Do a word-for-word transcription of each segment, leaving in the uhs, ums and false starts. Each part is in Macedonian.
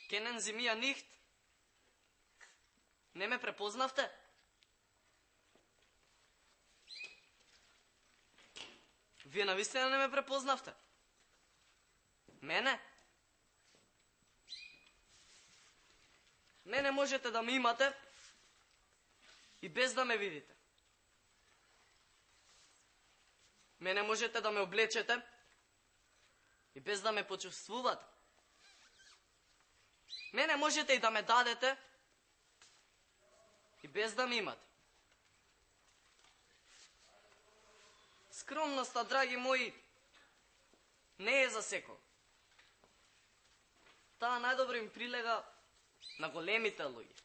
Kennen Sie mich nicht? Не ме препознавте? Вие навистина не ме препознавте? Мене? Мене можете да ме имате и без да ме видите. Мене можете да ме облечете и без да ме почувствувате. Мене можете и да ме дадете и без да ме имате. Скромноста, драги мои, не е за секој. Таа најдобро им прилега на големите луѓе.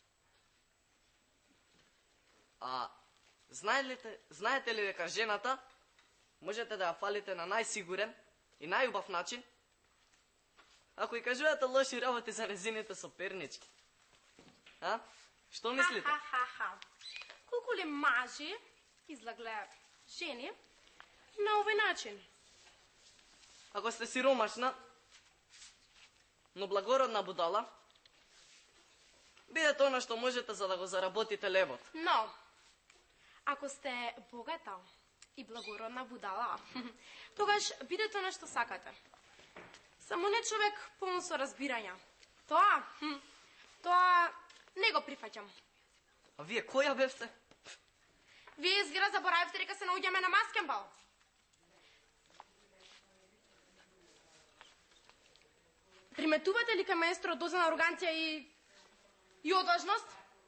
А знаете, знаете ли дека жената можете да ја фалите на најсигурен и најубав начин ако и кажувате лоши работи за незините сопернички? А? Што мислите? Ха-ха-ха. Колку ли мажи излагле жени на овој начин? Ако сте сиромашна, но благородна будала, бидете она што можете за да го заработите левот. Но, ако сте богата и благородна будала, тогаш бидете она што сакате. Само не човек полн со разбирања. Тоа, тоа не го прифаќам. А вие која бевте? Вие изгледа заборавивте дека се наоѓаме на маскенбал. Приметувате ли кај маестро доза на ароганција и и одлажност?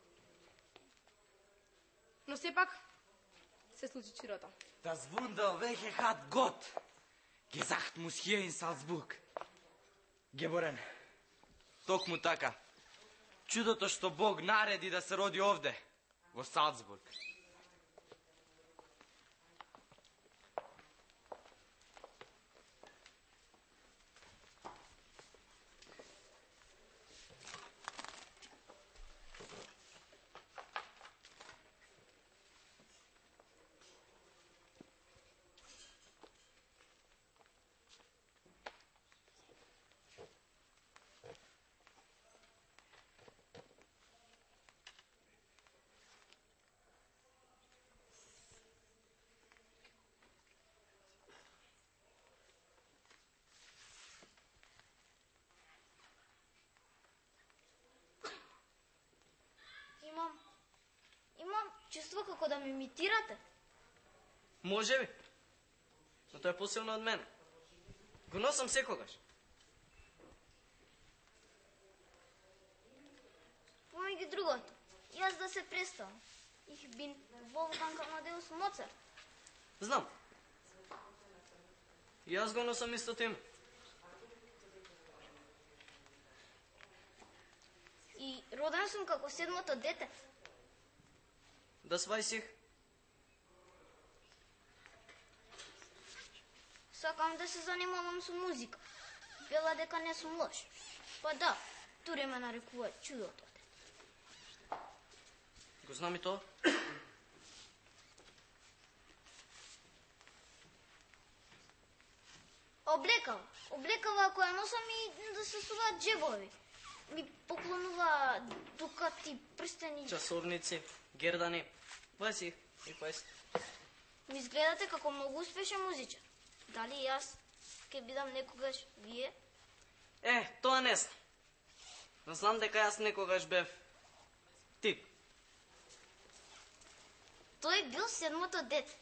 Но сепак се случи чудото. Das Wunder, welche hat Gott gesagt muss hier in Salzburg. Геборен, токму така. Чудото што Бог нареди да се роди овде, во Салцбург. Имам, имам чувство како да ме имитирате. Може би, но тоа е посилно од мене. Го носам секогаш. Помеѓу другото, јас да се представам. Ich bin Wolfgang Amadeus Mozart. Знам. И јас го носам истото име. И роден сум како седмото дете. Das weiß ich. Сакам да се занимавам со музика. Вела дека не сум лош. Па да, туре ме нарекува чудото дете. Го знам и тоа. Облекава. Облекава која носам и да се суваат джебови. Ми поклонува дукати, прстени. Часовници, гердани. Weiß ich, ich weiß. Ми изгледате како многу успешен музичар. Дали јас ќе бидам некогаш вие? Е, тоа не знам. Но знам дека јас некогаш бев ти. Тој бил седмото дете.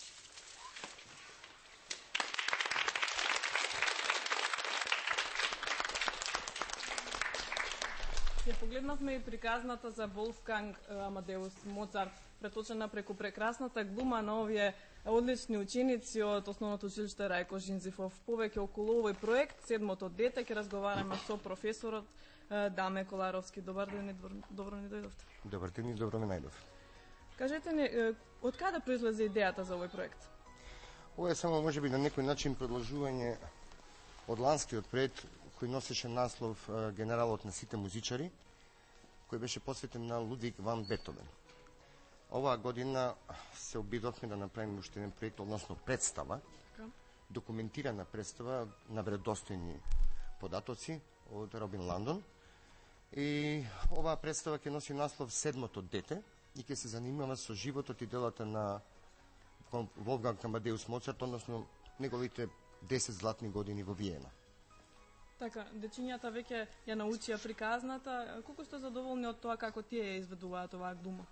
Ја погледнавме и приказната за Волфганг Амадеус Моцарт, преточена преку прекрасната глума на овие одлични ученици од Основното училиште Рајко Жинзифов. Повеќе околу овој проект, седмото дете, ќе разговараме со професорот Даме Коларовски. Добар ден и добро ни дојдовте. Добар ден и добро ми најдов. Кажете ни, од каде произлезе идејата за овој проект? Ова е само можеби на некој начин продолжување од ланскиот проект кој носеше наслов Генералот на сите музичари, кој беше посветен на Лудвиг ван Бетовен. Оваа година се обидовме да направиме уште еден проект, односно представа, документирана представа на вредостојни податоци од Робин Ландон, И оваа представа ќе носи наслов Седмото дете и ќе се занимава со животот и делата на Волфганг Амадеус Моцарт, односно неговите десет златни години во Виена. Така, дечињата веќе ја научија приказната. Колку сте задоволни од тоа како тие ја изведуваат оваа глума?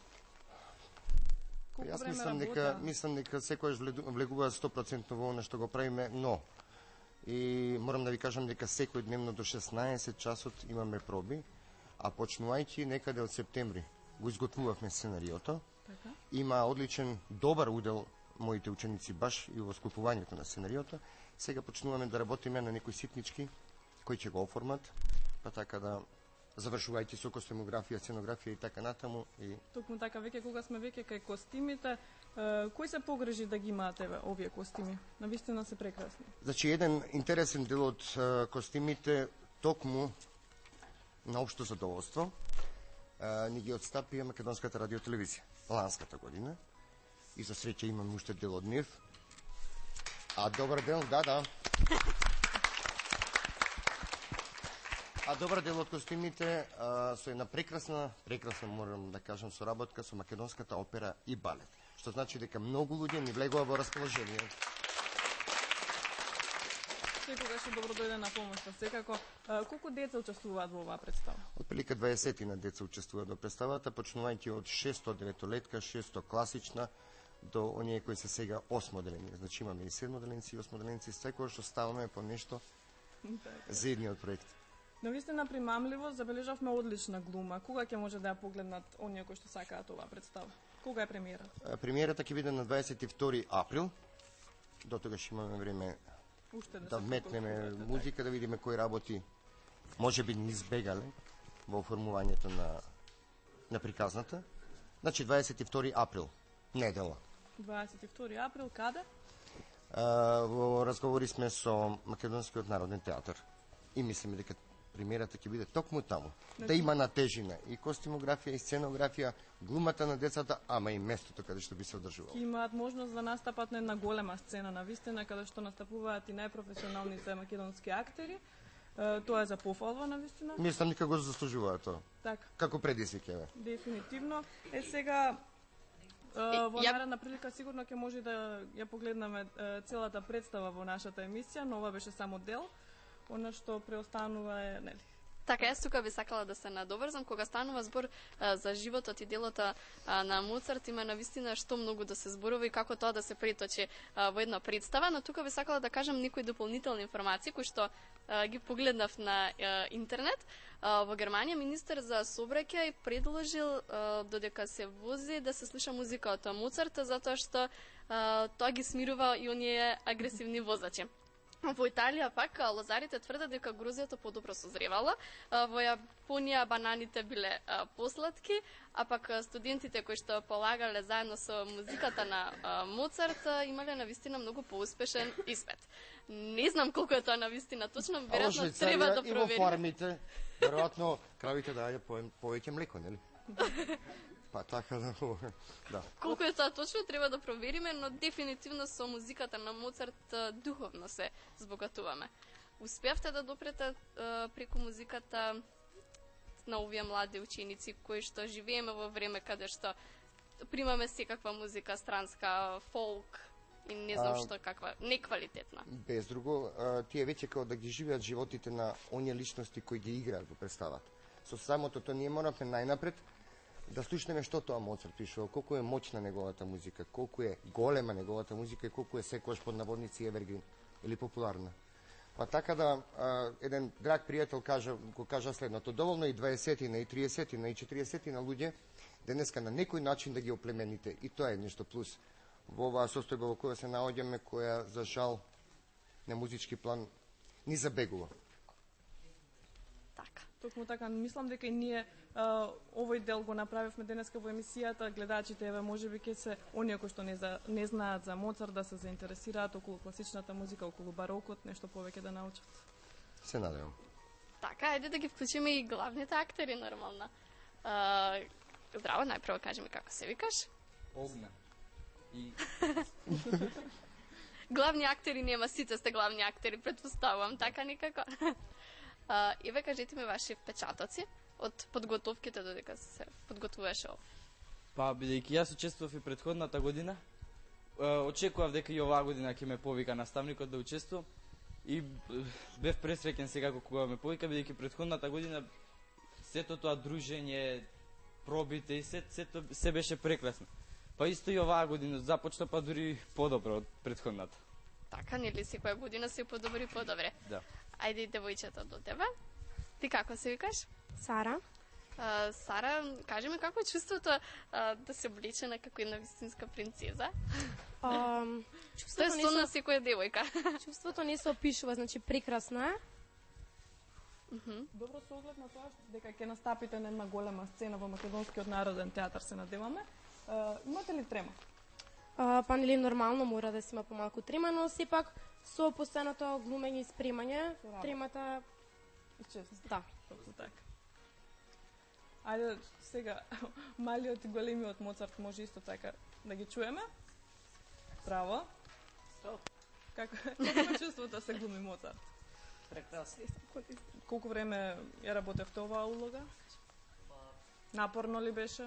Колку Јас време мислам дека работа? мислам дека секојаш влегуваат сто проценти во она што го правиме, но и морам да ви кажам дека секој дневно до шеснаесет часот имаме проби, а почнувајќи некаде од септември го изготвувавме сценариото. Така. Има одличен, добар удел моите ученици баш и во склопувањето на сценариото. Сега почнуваме да работиме на некои ситнички кои ќе го оформат, па така да завршувајќи со костюмографија, сценографија и така натаму. И Токму така, веќе кога сме веќе кај костимите, е, кој се погрежи да ги имаат еве овие костими? Навистина се прекрасни. Значи, еден интересен дел од е, костимите, токму на општо задоволство, е, ни ги отстапија Македонската радиотелевизија ланската година. И за среќа имам уште дел од нив. А добар дел, да, да. А добар дел од костимите а, со една прекрасна, прекрасна морам да кажам, соработка со Македонската опера и балет. Што значи дека многу луѓе ни влегува во расположение. Секогаш е добро дојде на помош, секако. Е, колку деца учествуваат во оваа представа? Отприлика дваесет на деца учествуваат во представата, почнувајќи од шесто деветолетка, шесто класична, до оние кои се сега осмоделени. Значи имаме и седмоделенци и осмоделенци, секој што ставаме по нешто за едниот проект. Навистина примамливо, забележавме одлична глума. Кога ќе може да ја погледнат оние кои што сакаат оваа представа? Кога е премиера? А, Премиерата ќе биде на дваесет и втори април. До тогаш имаме време Уште да вметнеме музика, да видиме кои работи може би ни избегале во оформувањето на, на приказната. Значи дваесет и втори април, недела. дваесет и втори април, каде? А, во разговори сме со Македонскиот народен театар и мислиме дека премиерата ќе биде токму таму. Да има натежина и костюмографија, и сценографија, глумата на децата, ама и местото каде што би се одржувало. Ќе имаат можност да настапат на една голема сцена на вистина, каде што настапуваат и најпрофесионалните македонски актери. Е, Тоа е за пофалва на вистина. Мислам дека го заслужуваат тоа. Така, Како предизвик е. дефинитивно. Е сега е, во ја- наредна прилика сигурно ќе може да ја погледнеме е, целата представа во нашата емисија, но ова беше само дел. Она што преостанува е, нели? Така, јас тука би сакала да се надоврзам, кога станува збор а, за животот и делото а, на Моцарт, има навистина што многу да се зборува и како тоа да се преточи а, во една представа, но тука би сакала да кажам некои дополнителни информации кои што а, ги погледнав на а, интернет. А, во Германија министер за сообраќај предложил а, додека се вози да се слуша музика од Моцарт, затоа што а, тоа ги смирува и оние агресивни возачи. Во Италија пак лозарите тврдат дека грозјето подобро созревало, во Јапонија бананите биле посладки, а пак студентите кои што полагале заедно со музиката на Моцарт имале навистина многу поуспешен испит. Не знам колку е тоа навистина точно, веројатно треба да И во провериме. фармите, веројатно кравите даја повеќе млеко, нели? Па така да, да. Колку е тоа точно треба да провериме, но дефинитивно со музиката на Моцарт а, духовно се збогатуваме. Успеавте да допрете а, преку музиката на овие млади ученици кои што живееме во време каде што примаме секаква музика странска, фолк и не знам А, што каква, неквалитетна. Без друго, а, тие веќе како да ги живеат животите на оние личности кои ги играат во представата. Со самото тоа ние моравме најнапред да слушнеме што тоа Моцарт пишува, колку е моćна неговата музика, колку е голема неговата музика и колку е секојаш под наводници евергрин или популарна. Па така да, а, еден драг пријател кажа, го кажа следното, доволно и дваесетина, и триесетина, и четириесетина луѓе денеска на некој начин да ги оплемените, и тоа е нешто плюс во оваа состојба во која се наоѓаме, која за жал на музички план ни забегува. Така. Токму така, мислам дека и ние а, овој дел го направивме денеска во емисијата, гледачите еве можеби ќе се оние кои што не, за, не знаат за Моцарт да се заинтересираат околу класичната музика, околу барокот, нешто повеќе да научат. Се надевам. Така, ајде да ги вклучиме и главните актери нормално. А, здраво, најпрво кажи ми како се викаш. Огна. И Главни актери нема, сите сте главни актери, предпоставувам, така никако. А, Еве, кажете ми ваши впечатоци од подготовките додека се подготвуваше ова. Па, бидејќи јас учествував и претходната година, е, очекував дека и оваа година ќе ме повика наставникот да учествувам и е, бев пресреќен сега кога ме повика, бидејќи претходната година сето тоа дружење, пробите и се, сето, се беше прекрасно. Па исто и оваа година започна па дури подобро од претходната. Така, нели секоја година се подобри подобре? Да. Ајде, девојчето до тебе. Ти како се викаш? Сара. А, Сара, кажи ми како е чувството а, да се облечена како една вистинска принцеза? А, Тоа чувството, е не сон на се, секоја девојка. чувството не се опишува, значи прекрасна е. Добро со оглед на тоа дека ќе настапите на една голема сцена во Македонскиот народен театар, се надеваме. Uh, имате ли трема? А, па нели нормално мора да си има помалку трема, но сепак со постојаното глумење и спремање, тремата Исчезна. да. Точно така. Ајде сега, малиот и големиот Моцарт може исто така да ги чуеме. Браво. Како, како е чувството да се глуми Моцарт? Прекрасно. Колку време ја работевте оваа улога? Напорно ли беше?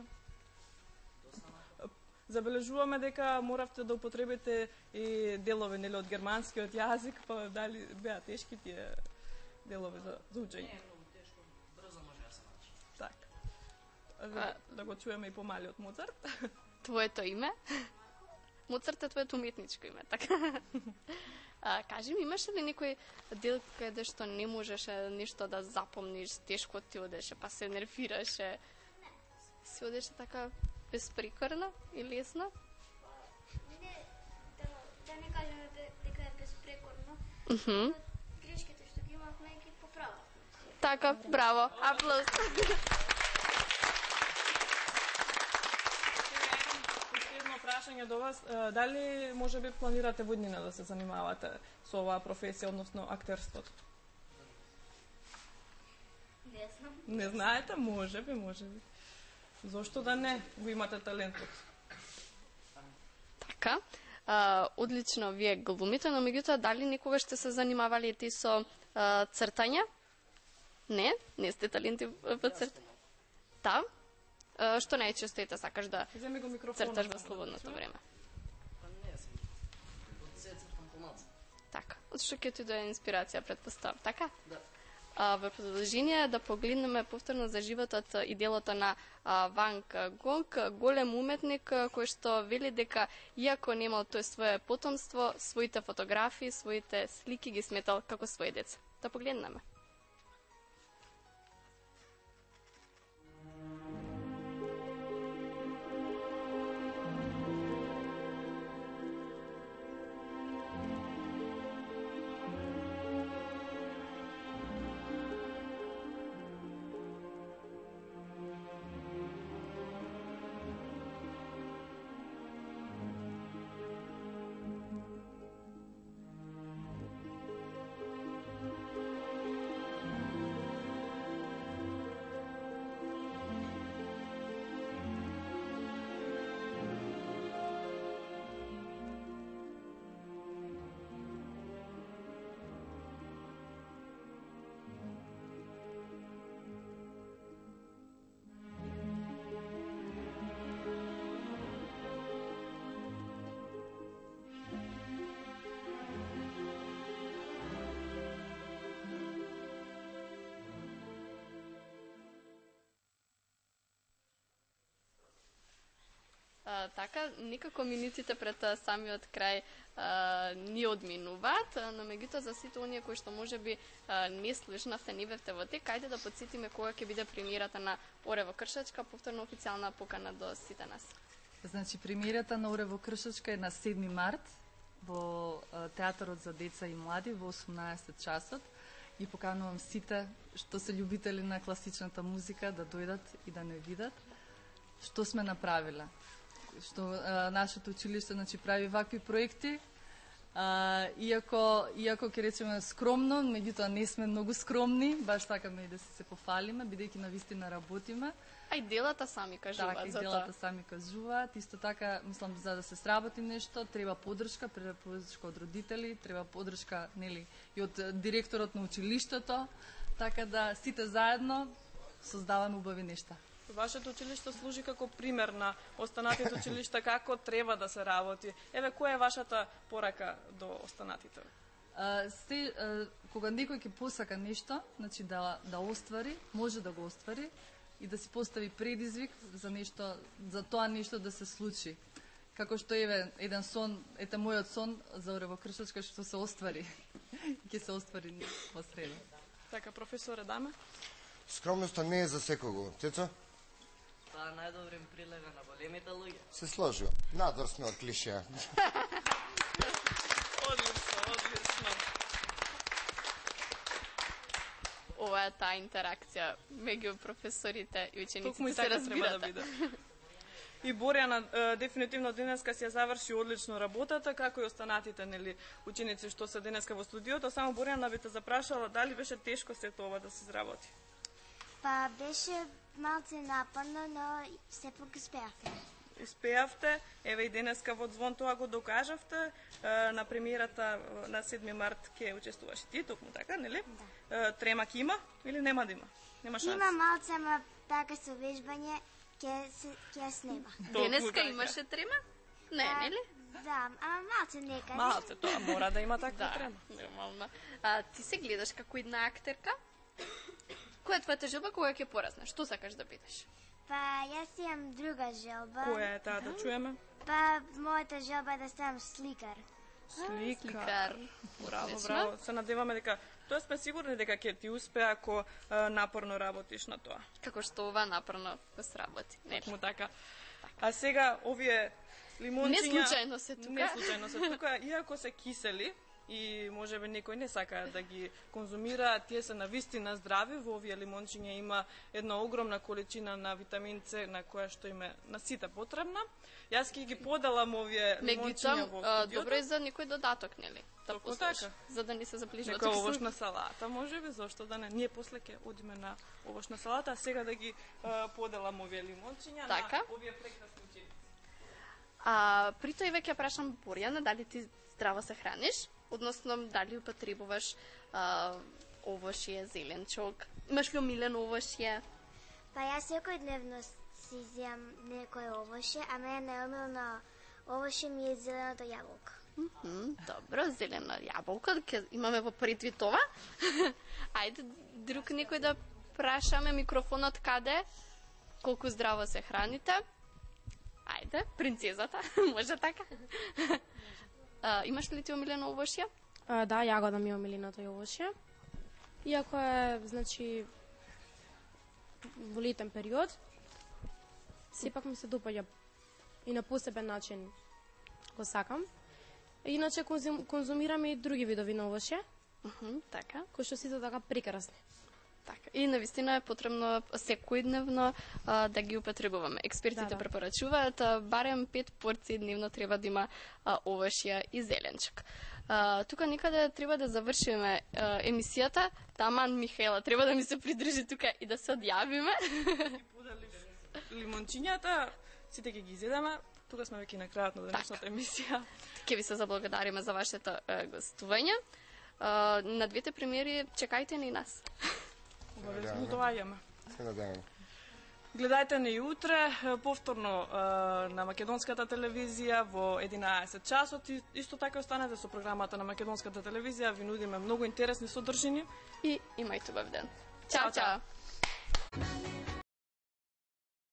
Забележуваме дека моравте да употребите и делови нели од германскиот јазик, па дали беа тешки тие делови за, за учење? Не е многу тешко, брзо може да се научи. Така. Да, да го чуеме и помалиот Моцарт. Твоето име? Моцарт е твоето уметничко име, така. А, кажи ми, имаше ли некој дел каде што не можеше нешто да запомниш, тешко ти одеше, па се нервираше? Си одеше така безпрекорна и лесна? Не, да, да не кажеме бе- дека е безпрекорно. Мгм. Грешките што ги имавме ги поправавме. Така, браво, аплауз. Последно прашање до вас, е, дали може би планирате во иднина да се занимавате со оваа професија, односно актерството? Не знам. Не знаете? Може би, може би. Зошто да не? Го имате талентот. Така, а, одлично вие глумите, но меѓутоа дали некогаш сте се занимавали ти со а, цртање? Не, не сте таленти во цртање. Да. А, што најчесто ете сакаш да Земи го микрофонот. црташ во слободното време? Па не сум. Од се цртам помалку. Така, од што ќе ти дое инспирација, предпоставам, така? Да. А, во продолжение да погледнеме повторно за животот и делото на а, Ванг Гонг, голем уметник а, кој што вели дека иако немал тој свое потомство, своите фотографии, своите слики ги сметал како своји деца. Да погледнеме. А, така, некако минутите пред а, самиот крај а, ни одминуваат, а, но меѓутоа за сите оние кои што можеби а, не слушнавте, не бевте во тек, ајде да подсетиме кога ќе биде премиерата на Оре во Кршачка, повторно официјална покана до сите нас. Значи, премиерата на Оре во Кршачка е на седми март во а, Театарот за деца и млади во осумнаесет часот. Ги поканувам сите што се љубители на класичната музика да дојдат и да не видат што сме направиле. Што а, нашето училиште значи прави вакви проекти. А, иако иако ќе речеме скромно, меѓутоа не сме многу скромни, баш сакаме и да се пофалиме бидејќи навистина работиме. А и делата сами кажуваат Така, и за делата тоа. сами кажуваат. Исто така, мислам, за да се сработи нешто, треба поддршка, треба поддршка од родители, треба поддршка, нели, и од директорот на училиштето. Така да сите заедно создаваме убави нешта. Вашето училиште служи како пример на останатите училишта како треба да се работи. Еве, која е вашата порака до останатите? А, се, а, кога некој ќе посака нешто, значи да, да оствари, може да го оствари и да си постави предизвик за нешто, за тоа нешто да се случи. Како што еве еден сон, ете мојот сон за Оревокршачка што се оствари. Ќе се оствари во среда. Така, професоре, даме? Скромноста не е за секого. Цецо? Тоа најдобро им прилега на големите луѓе. Се сложил. Надвор сме од клишеа. Одлично, одлично. Ова е таа интеракција меѓу професорите и учениците. Токму и се така треба да разбирате. биде. И Борјана е, дефинитивно денеска си ја заврши одлично работата, како и останатите, нели, ученици што се денеска во студиото. Само Борјана би те запрашала дали беше тешко сето ова да се изработи. Па беше малце напорно, но сепак успеавме. Успеавте, еве и денеска во Звон тоа го докажавте, е, на премиерата е, на седми март ќе учествуваш и ти, токму така, нели? Да. Е, тремак има или нема да има? Нема шанс. Има малце, ама така со вежбање ќе се ќе снема. Денеска така. имаше трема? Не, А, нели? Да, ама малце некаде. Малце, тоа мора да има таква Да, трема. нормално. А, ти се гледаш како една актерка? Која е твојата желба кога ќе пораснеш? Што сакаш да бидеш? Па јас имам друга желба. Која е таа да чуеме? Па мојата желба е да станам сликар. Сликар. Сликар. Браво, Одлично. браво. Се надеваме дека тоа сме сигурни дека ќе ти успее ако е, напорно работиш на тоа. Како што ова напорно го сработи. Не, Му така. А сега овие лимончиња Не случајно се тука. Не случајно се тука, иако се кисели и можеби некој не сака да ги конзумира, тие се навистина здрави. Во овие лимончиња има една огромна количина на витамин С на која што им е на сите потребна. Јас ќе ги поделам овие лимончиња во Меѓутоа, студиото. добро е за некој додаток, нели? Да Токму послушаш, така. за да не се заближува. Нека овошна салата, може би, зашто да не. Ние после ќе одиме на овошна салата, а сега да ги е, поделам овие лимончиња Така. на овие прекрасни ученици. А при тоа веќе ја прашам Борјана, дали ти здраво се храниш? Односно, дали употребуваш а, овошје, зеленчок? Имаш ли омилен овошје? Па јас секојдневно си изјам некој овоше, а мене најомилно овоше ми е зеленото јаболко. Мхм, добро, зелено јаболко, ќе имаме во предвид това. Ајде, друг некој да прашаме микрофонот каде? Колку здраво се храните? Ајде, принцезата, може така? А, имаш ли ти омилено овошје? А, да, јагода ми е омиленото овошје. Иако е, значи, во летен период, сепак ми се допаѓа и на посебен начин го сакам. Иначе конзум, конзумирам и други видови на овошје, Мхм, така. кои што сите така прекрасни. Така. И навистина е потребно секојдневно а, да ги употребуваме. Експертите Да, да. препорачуваат а, барем пет порции дневно треба да има а, овошје и зеленчук. А, тука некаде треба да завршиме а, емисијата. Таман Михаела треба да ми се придржи тука и да се одјавиме. Поделиш лимончињата, сите ќе ги изедеме. Тука сме веќе на крајот на денешната емисија. Ќе ви се заблагодариме за вашето а, гостување. А, на двете премиери чекајте ни нас. Обавезно доаѓаме. Се надеваме. Гледајте не и утре, повторно е, на Македонската телевизија во единаесет часот. И исто така останете со програмата на Македонската телевизија, ви нудиме многу интересни содржини. И имајте убав ден. Чао, чао.